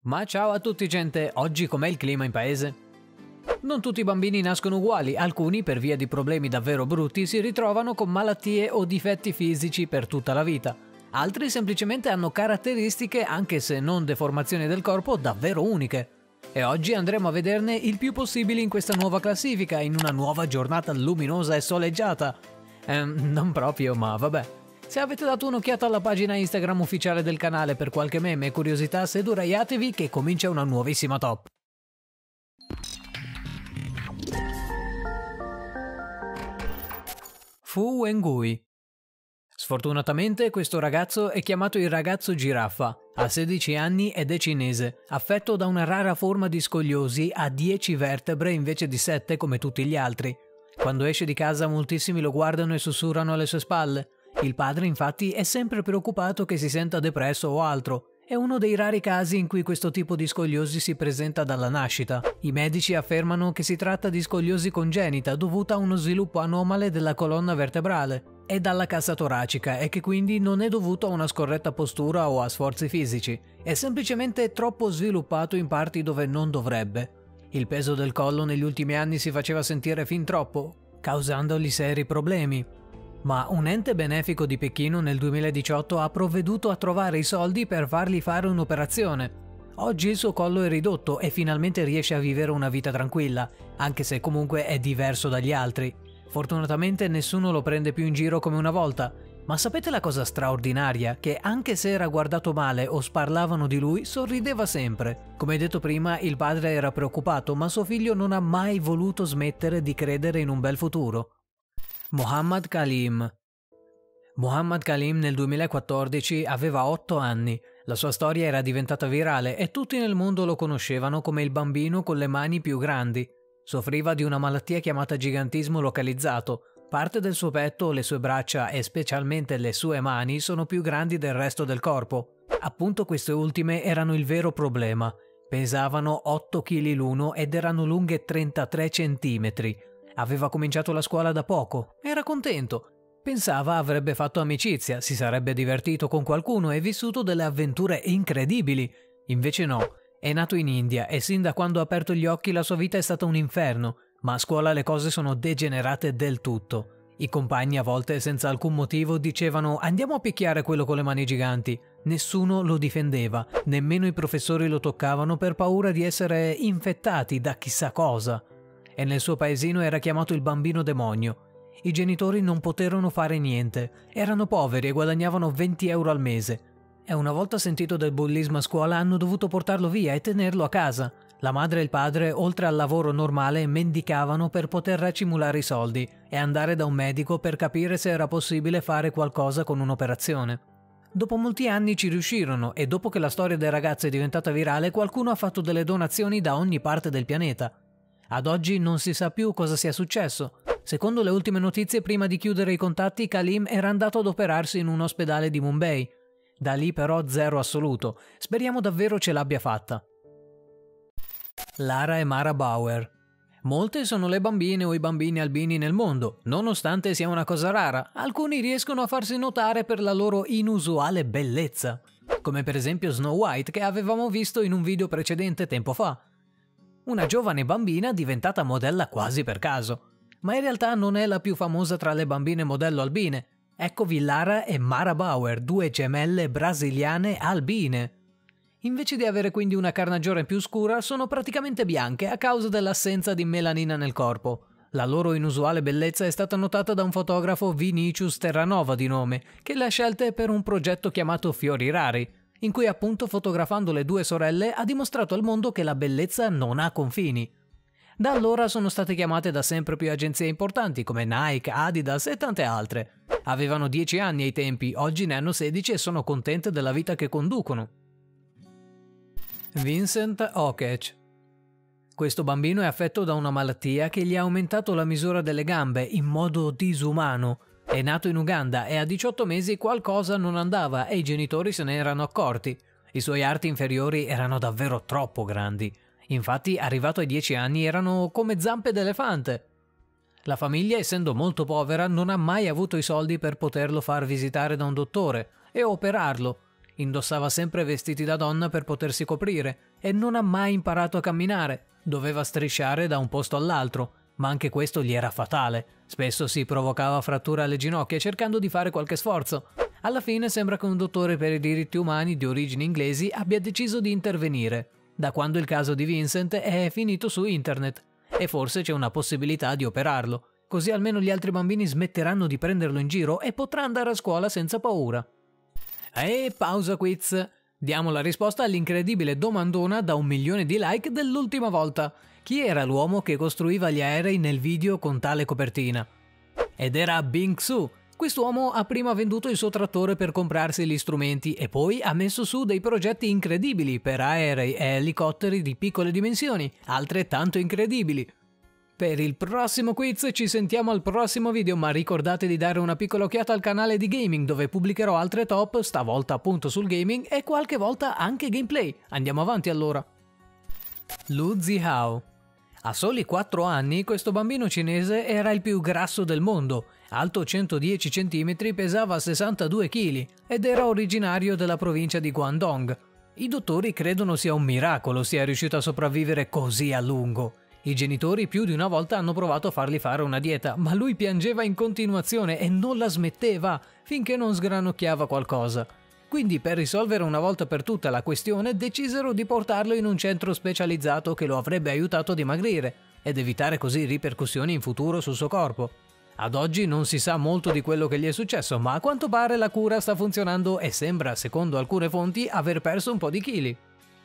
Ma ciao a tutti gente, oggi com'è il clima in paese? Non tutti i bambini nascono uguali, alcuni per via di problemi davvero brutti si ritrovano con malattie o difetti fisici per tutta la vita. Altri semplicemente hanno caratteristiche, anche se non deformazioni del corpo, davvero uniche. E oggi andremo a vederne il più possibile in questa nuova classifica, in una nuova giornata luminosa e soleggiata. Non proprio, ma vabbè. Se avete dato un'occhiata alla pagina Instagram ufficiale del canale per qualche meme e curiosità, seduraiatevi che comincia una nuovissima top. Fu Wengui. Sfortunatamente questo ragazzo è chiamato il ragazzo giraffa, ha 16 anni ed è cinese, affetto da una rara forma di scoliosi, ha 10 vertebre invece di 7 come tutti gli altri. Quando esce di casa moltissimi lo guardano e sussurrano alle sue spalle. Il padre infatti è sempre preoccupato che si senta depresso o altro. È uno dei rari casi in cui questo tipo di scoliosi si presenta dalla nascita. I medici affermano che si tratta di scoliosi congenita dovuta a uno sviluppo anomale della colonna vertebrale e dalla cassa toracica e che quindi non è dovuto a una scorretta postura o a sforzi fisici. È semplicemente troppo sviluppato in parti dove non dovrebbe. Il peso del collo negli ultimi anni si faceva sentire fin troppo, causandogli seri problemi. Ma un ente benefico di Pechino nel 2018 ha provveduto a trovare i soldi per fargli fare un'operazione. Oggi il suo collo è ridotto e finalmente riesce a vivere una vita tranquilla, anche se comunque è diverso dagli altri. Fortunatamente nessuno lo prende più in giro come una volta. Ma sapete la cosa straordinaria? Che anche se era guardato male o sparlavano di lui, sorrideva sempre. Come detto prima, il padre era preoccupato, ma suo figlio non ha mai voluto smettere di credere in un bel futuro. Mohammad Khalim. Mohammad Khalim nel 2014 aveva 8 anni, la sua storia era diventata virale e tutti nel mondo lo conoscevano come il bambino con le mani più grandi. Soffriva di una malattia chiamata gigantismo localizzato, parte del suo petto, le sue braccia e specialmente le sue mani sono più grandi del resto del corpo. Appunto queste ultime erano il vero problema, pesavano 8 kg l'uno ed erano lunghe 33 centimetri. Aveva cominciato la scuola da poco, era contento. Pensava avrebbe fatto amicizia, si sarebbe divertito con qualcuno e vissuto delle avventure incredibili. Invece no, è nato in India e sin da quando ha aperto gli occhi la sua vita è stata un inferno, ma a scuola le cose sono degenerate del tutto. I compagni a volte senza alcun motivo dicevano andiamo a picchiare quello con le mani giganti. Nessuno lo difendeva, nemmeno i professori lo toccavano per paura di essere infettati da chissà cosa. E nel suo paesino era chiamato il bambino demonio. I genitori non poterono fare niente, erano poveri e guadagnavano 20 euro al mese. E una volta sentito del bullismo a scuola hanno dovuto portarlo via e tenerlo a casa. La madre e il padre, oltre al lavoro normale, mendicavano per poter racimolare i soldi e andare da un medico per capire se era possibile fare qualcosa con un'operazione. Dopo molti anni ci riuscirono e dopo che la storia del ragazzo è diventata virale qualcuno ha fatto delle donazioni da ogni parte del pianeta. Ad oggi non si sa più cosa sia successo. Secondo le ultime notizie, prima di chiudere i contatti, Khalim era andato ad operarsi in un ospedale di Mumbai. Da lì però zero assoluto. Speriamo davvero ce l'abbia fatta. Lara e Mara Bauer. Molte sono le bambine o i bambini albini nel mondo. Nonostante sia una cosa rara, alcuni riescono a farsi notare per la loro inusuale bellezza. Come per esempio Snow White, che avevamo visto in un video precedente tempo fa. Una giovane bambina diventata modella quasi per caso, ma in realtà non è la più famosa tra le bambine modello albine. Eccovi Lara e Mara Bauer, due gemelle brasiliane albine. Invece di avere quindi una carnagione più scura, sono praticamente bianche a causa dell'assenza di melanina nel corpo. La loro inusuale bellezza è stata notata da un fotografo Vinicius Terranova di nome, che le ha scelte per un progetto chiamato Fiori Rari, in cui appunto fotografando le due sorelle ha dimostrato al mondo che la bellezza non ha confini. Da allora sono state chiamate da sempre più agenzie importanti come Nike, Adidas e tante altre. Avevano 10 anni ai tempi, oggi ne hanno 16 e sono contente della vita che conducono. Vincent Okech. Questo bambino è affetto da una malattia che gli ha aumentato la misura delle gambe in modo disumano. È nato in Uganda e a 18 mesi qualcosa non andava e i genitori se ne erano accorti. I suoi arti inferiori erano davvero troppo grandi. Infatti, arrivato ai 10 anni, erano come zampe d'elefante. La famiglia, essendo molto povera, non ha mai avuto i soldi per poterlo far visitare da un dottore e operarlo. indossava sempre vestiti da donna per potersi coprire e non ha mai imparato a camminare. Doveva strisciare da un posto all'altro, ma anche questo gli era fatale. Spesso si provocava fratture alle ginocchia cercando di fare qualche sforzo. Alla fine sembra che un dottore per i diritti umani di origini inglesi abbia deciso di intervenire, da quando il caso di Vincent è finito su internet, e forse c'è una possibilità di operarlo, così almeno gli altri bambini smetteranno di prenderlo in giro e potrà andare a scuola senza paura. E pausa quiz! Diamo la risposta all'incredibile domandona da 1 milione di like dell'ultima volta. Chi era l'uomo che costruiva gli aerei nel video con tale copertina? Ed era Bing Su. Quest'uomo ha prima venduto il suo trattore per comprarsi gli strumenti e poi ha messo su dei progetti incredibili per aerei e elicotteri di piccole dimensioni, altrettanto incredibili. Per il prossimo quiz ci sentiamo al prossimo video, ma ricordate di dare una piccola occhiata al canale di gaming dove pubblicherò altre top, stavolta appunto sul gaming e qualche volta anche gameplay. Andiamo avanti allora. Lu Zihao. A soli 4 anni questo bambino cinese era il più grasso del mondo, alto 110 cm, pesava 62 kg ed era originario della provincia di Guangdong. I dottori credono sia un miracolo sia riuscito a sopravvivere così a lungo. I genitori più di una volta hanno provato a fargli fare una dieta, ma lui piangeva in continuazione e non la smetteva finché non sgranocchiava qualcosa. Quindi per risolvere una volta per tutte la questione decisero di portarlo in un centro specializzato che lo avrebbe aiutato a dimagrire ed evitare così ripercussioni in futuro sul suo corpo. Ad oggi non si sa molto di quello che gli è successo, ma a quanto pare la cura sta funzionando e sembra, secondo alcune fonti, aver perso un po' di chili.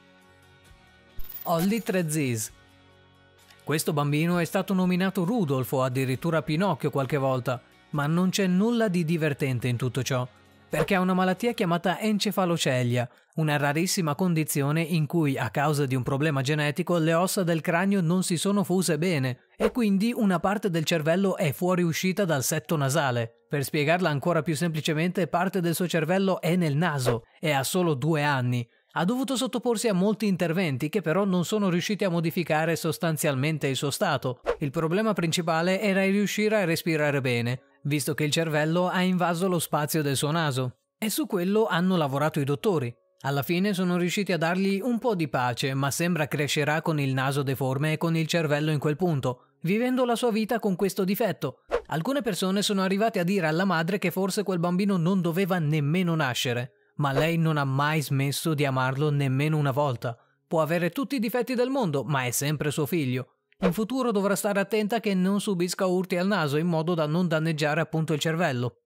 Olli Treziz. Questo bambino è stato nominato Rudolf o addirittura Pinocchio qualche volta, ma non c'è nulla di divertente in tutto ciò, perché ha una malattia chiamata encefalocelia, una rarissima condizione in cui a causa di un problema genetico le ossa del cranio non si sono fuse bene e quindi una parte del cervello è fuoriuscita dal setto nasale. Per spiegarla ancora più semplicemente, parte del suo cervello è nel naso e ha solo 2 anni. Ha dovuto sottoporsi a molti interventi che però non sono riusciti a modificare sostanzialmente il suo stato. Il problema principale era riuscire a respirare bene, visto che il cervello ha invaso lo spazio del suo naso. E su quello hanno lavorato i dottori. Alla fine sono riusciti a dargli un po' di pace, ma sembra crescerà con il naso deforme e con il cervello in quel punto, vivendo la sua vita con questo difetto. Alcune persone sono arrivate a dire alla madre che forse quel bambino non doveva nemmeno nascere. Ma lei non ha mai smesso di amarlo nemmeno una volta. Può avere tutti i difetti del mondo, ma è sempre suo figlio. In futuro dovrà stare attenta che non subisca urti al naso in modo da non danneggiare appunto il cervello.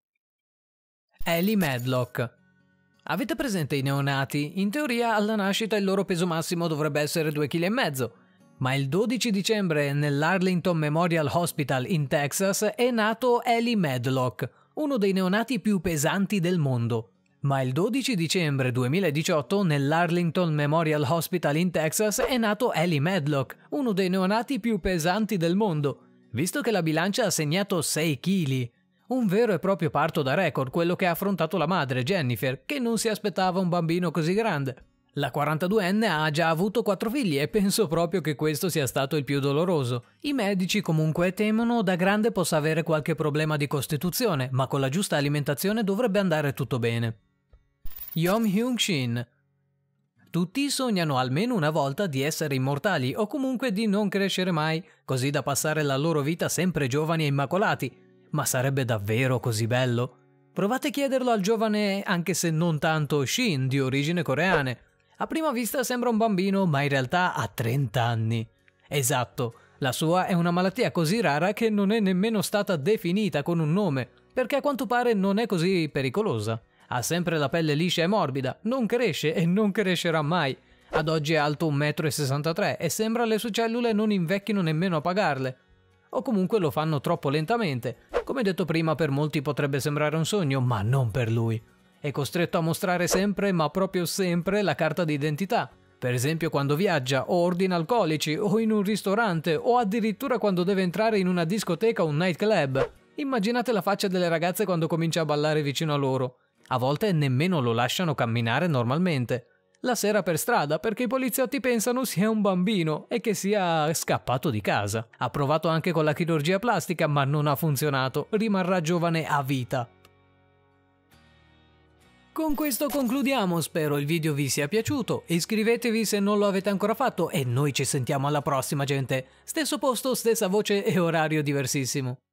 Ellie Medlock. Avete presente i neonati? In teoria alla nascita il loro peso massimo dovrebbe essere 2,5 kg, ma il 12 dicembre nell'Arlington Memorial Hospital in Texas è nato Ellie Medlock, uno dei neonati più pesanti del mondo. Ma il 12 dicembre 2018 nell'Arlington Memorial Hospital in Texas è nato Ellie Medlock, uno dei neonati più pesanti del mondo, visto che la bilancia ha segnato 6 kg. Un vero e proprio parto da record, quello che ha affrontato la madre, Jennifer, che non si aspettava un bambino così grande. La 42enne ha già avuto 4 figli e penso proprio che questo sia stato il più doloroso. I medici comunque temono da grande possa avere qualche problema di costituzione, ma con la giusta alimentazione dovrebbe andare tutto bene. Yom Hyung Shin. Tutti sognano almeno una volta di essere immortali o comunque di non crescere mai, così da passare la loro vita sempre giovani e immacolati. Ma sarebbe davvero così bello? Provate a chiederlo al giovane, anche se non tanto, Shin, di origine coreane. A prima vista sembra un bambino, ma in realtà ha 30 anni. Esatto, la sua è una malattia così rara che non è nemmeno stata definita con un nome, perché a quanto pare non è così pericolosa. Ha sempre la pelle liscia e morbida, non cresce e non crescerà mai. Ad oggi è alto 1,63 m e sembra le sue cellule non invecchino nemmeno a pagarle. O comunque lo fanno troppo lentamente. Come detto prima, per molti potrebbe sembrare un sogno, ma non per lui. È costretto a mostrare sempre, ma proprio sempre, la carta d'identità. Per esempio quando viaggia, o ordina alcolici, o in un ristorante, o addirittura quando deve entrare in una discoteca o un nightclub. Immaginate la faccia delle ragazze quando comincia a ballare vicino a loro. A volte nemmeno lo lasciano camminare normalmente. La sera per strada perché i poliziotti pensano sia un bambino e che sia scappato di casa. Ha provato anche con la chirurgia plastica ma non ha funzionato, rimarrà giovane a vita. Con questo concludiamo, spero il video vi sia piaciuto, iscrivetevi se non lo avete ancora fatto e noi ci sentiamo alla prossima gente, stesso posto, stessa voce e orario diversissimo.